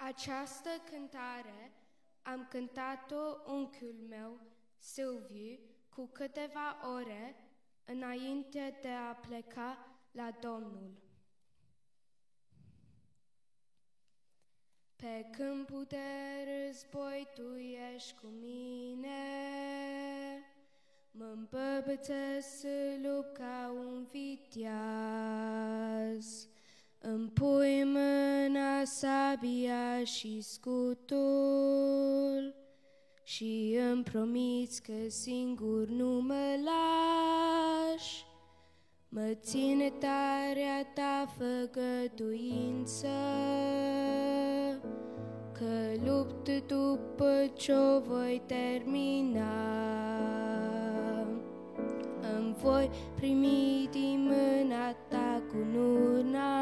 Această cântare am cântat-o unchiul meu, Silviu, cu câteva ore înainte de a pleca la Domnul. Pe câmpul de război tu ești cu mine, mă îmbăbățesc să lupt ca un viteaz. Îmi pui în mâna sabia și scutul și îmi promiți că singur nu mă lași. Mă ține tarea ta făgăduință, că lupt după ce-o voi termina. Îmi voi primi din mâna ta cununa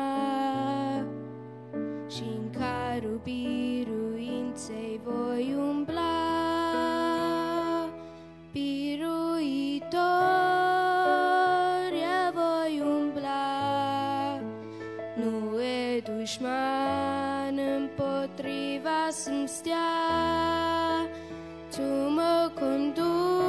și în carul biruinței voi umbla. Biruitor, eu voi umbla, nu e dușman împotriva să-mi stea. Tu mă conduci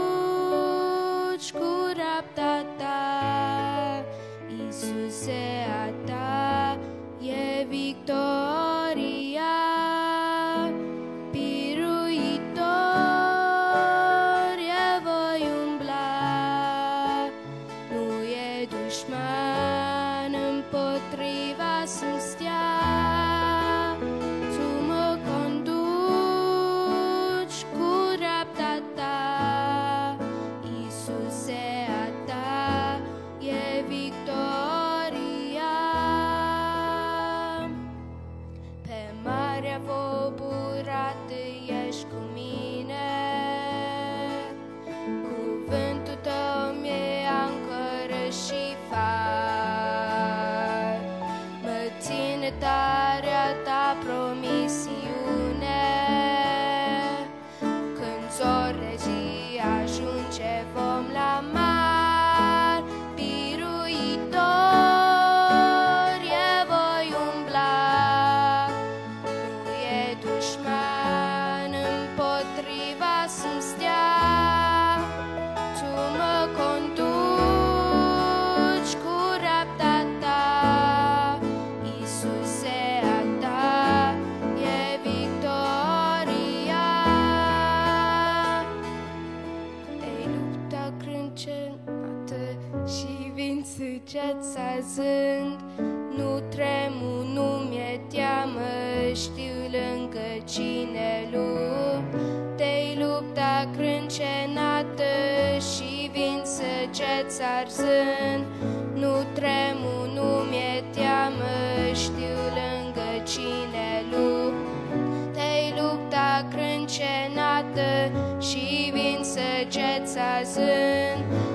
cu rabda ta, Iisuse, a ta e victoria. Biruitor, eu voi umbla, nu e dușman împotriva să-mi stea. Tu mă conduci cu rabda ta, Iisuse, a ta e victoria. Pe marea voburată ești cu mine, cuvântul tău mi-e ancoră și far. Mă ține tarea ta promisiune, când zore zi ajunge vom la mar. Biruitor, eu voi umbla, nu e dușman împotriva să-mi stea. Tu mă conduci cu rabda ta, Iisuse, a ta e victoria. Ei lupta crâncenată și vin săgeți arzând. Nu tremur, nu mi-e teamă, știu lângă cine lupt. Te-i lupta crâncenată și vin săgeți arzând. Nu tremur, nu mi-e teamă, știu lângă cine lupt. Te-i lupta crâncenată și vin săgeți arzând.